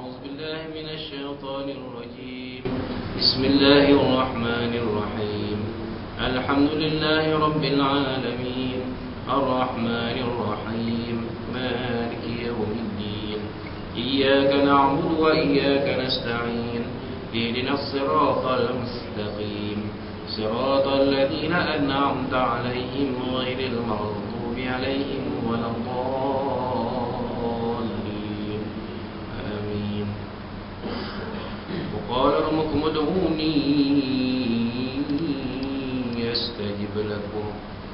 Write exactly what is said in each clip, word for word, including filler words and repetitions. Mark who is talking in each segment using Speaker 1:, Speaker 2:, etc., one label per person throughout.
Speaker 1: أعوذ بالله من الشيطان الرجيم. بسم الله الرحمن الرحيم. الحمد لله رب العالمين الرحمن الرحيم مالك يوم الدين. إياك نعبد وإياك نستعين. اهدنا الصراط المستقيم صراط الذين أنعمت عليهم غير المغضوب عليهم ولا الضالين آمين. وقال ربكم ادعوني يستجب لكم.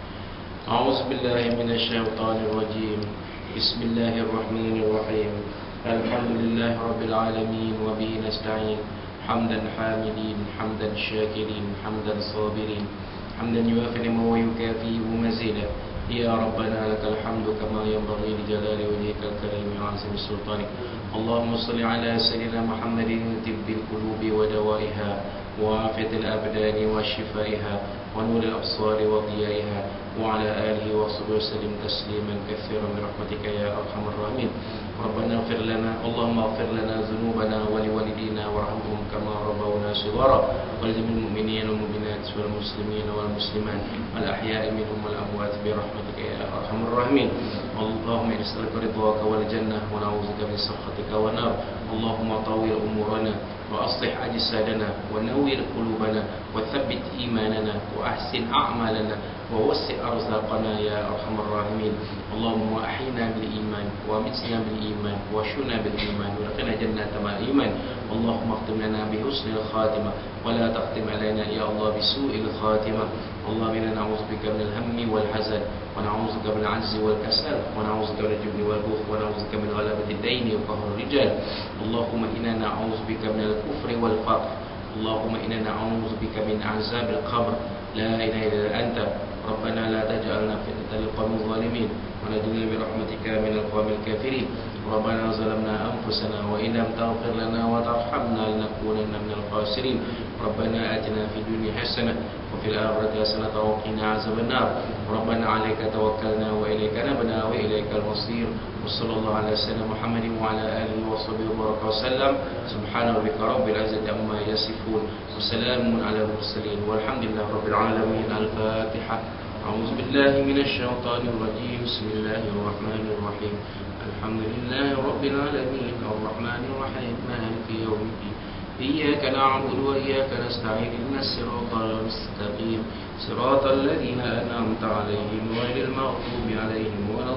Speaker 1: أعوذ بالله من الشيطان الرجيم. بسم الله الرحمن الرحيم. الحمد لله رب العالمين وبه نستعين. حمدا حامدين حمدا شاكرين حمدا صابرين حمدا يوافي نعمه ويكافئ مزيدا. يا ربنا لك الحمد كما ينبغي لجلال وجهك الكريم وعظيم سلطانك. اللهم صل على سيدنا محمد طب القلوب ودوائها وعافية الأبدان وشفائها ونور الأبصار وضيائها وعلى آله وصحبه وسلم تسليما كثيرا برحمتك يا أرحم الراحمين. ربنا اغفر لنا اللهم اغفر لنا ذنوبنا ولوالدينا وارحمهم كما ربونا صغارا ولجميع المؤمنين والمؤمنات والمسلمين والمسلمات والأحياء منهم والأموات برحمتك يا أرحم الراحمين. اللهم نسألك رضاك والجنة ونعوذ بك من سخطك والنار. اللهم طول أمورنا وأصلح أجسادنا ونور قلوبنا وثبت إيماننا وأحسن أعمالنا ووسع أرزاقنا يا أرحم الراحمين. اللهم أحينا بالإيمان وأمتنا بالإيمان واشفنا بالإيمان وادخلنا جنة مع الإيمان. اللهم اختم لنا بحسن الخاتمة ولا تختم علينا يا الله بسوء الخاتمة. اللهم إنا نعوذ بك من الهم والحزن ونعوذ بك من العجز والكسل ونعوذ بك من الجبن والبخل ونعوذ بك من غلبة الدين وقهر الرجال. اللهم إنا نعوذ بك من الكفر والفقر. اللهم إنا نعوذ بك من عذاب القبر. لا إله إلا أنت. ربنا لا تجعلنا فتنة للقوم الظالمين ونجنا برحمتك من القوم الكافرين. ربنا ظلمنا أنفسنا وإن لم تغفر لنا وترحمنا لنكونن من الخاسرين. ربنا آتنا في الدنيا حسنة وفي الآخرة حسنة وقنا عذاب النار. ربنا عليك توكلنا وإليك نبنا وإليك المصير. وصلى الله على سيدنا محمد وعلى آله وصحبه وبارك وسلم. سبحان ربك رب العزة عما يصفون وسلام على المرسلين والحمد لله رب العالمين. الفاتحة. أعوذ بالله من الشيطان الرجيم. بسم الله الرحمن الرحيم. الحمد لله رب العالمين الرحمن الرحيم مالك يوم الدين. إياك نعبد وإياك نستعين. اهدنا الصراط المستقيم صراط الذين أنعمت عليهم غير المغضوب عليهم ولا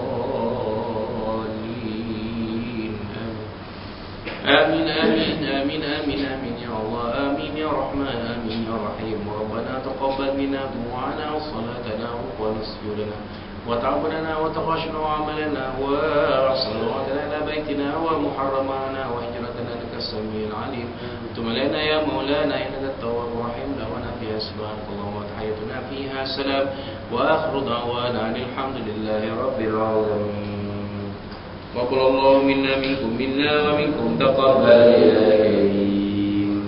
Speaker 1: الضالين آمين آمين آمين آمين آمين يا الله آمين يا رحمن آمين يا رحيم. ربنا تقبل منا دعاءنا وصلاتنا ونسجدنا وتعبدنا وتقاشنا وعملنا وصلواتنا إلى بيتنا ومحرمنا وهجرتنا لك السميع العليم. ثم لنا يا مولانا إنك التواب الرحيم. لنا فيها سبحانك اللهم وتحيتنا فيها سلام وآخر دعوانا أن الحمد لله رب العالمين. وقل الله منا منكم منا ومنكم تقبل يا كريم.